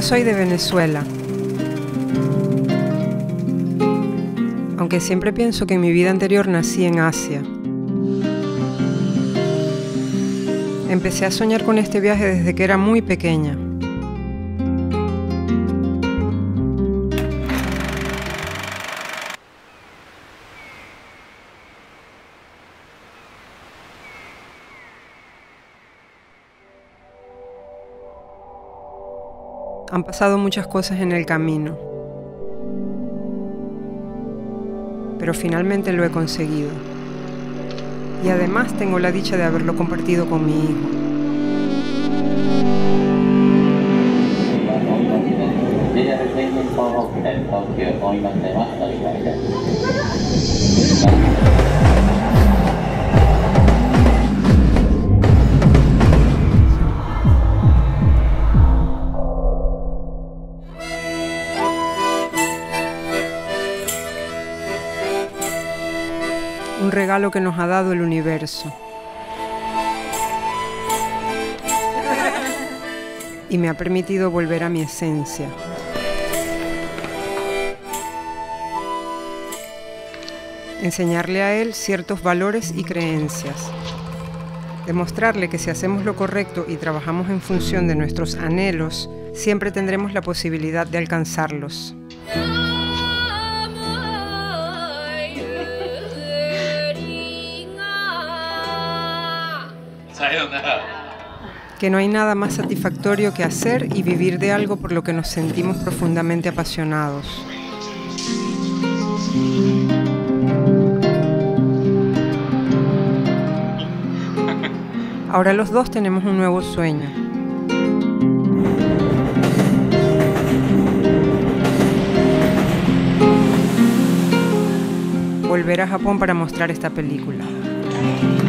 Yo soy de Venezuela. Aunque siempre pienso que en mi vida anterior nací en Asia. Empecé a soñar con este viaje desde que era muy pequeña. Han pasado muchas cosas en el camino, pero finalmente lo he conseguido. Y además tengo la dicha de haberlo compartido con mi hijo. Un regalo que nos ha dado el universo. Y me ha permitido volver a mi esencia. Enseñarle a él ciertos valores y creencias. Demostrarle que si hacemos lo correcto y trabajamos en función de nuestros anhelos, siempre tendremos la posibilidad de alcanzarlos. Que no hay nada más satisfactorio que hacer y vivir de algo por lo que nos sentimos profundamente apasionados. Ahora los dos tenemos un nuevo sueño. Volver a Japón para mostrar esta película.